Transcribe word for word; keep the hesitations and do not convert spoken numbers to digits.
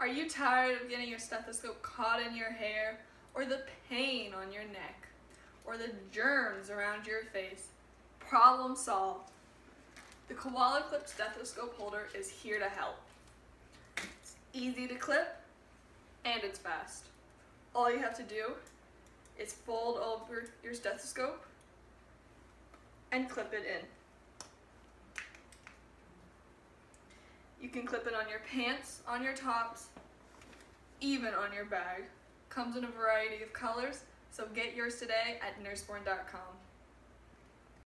Are you tired of getting your stethoscope caught in your hair, or the pain on your neck, or the germs around your face? Problem solved. The Koala Qlip stethoscope holder is here to help. It's easy to clip, and it's fast. All you have to do is fold over your stethoscope and clip it in. You can clip it on your pants, on your tops, even on your bag. Comes in a variety of colors, so get yours today at nurseborn dot com.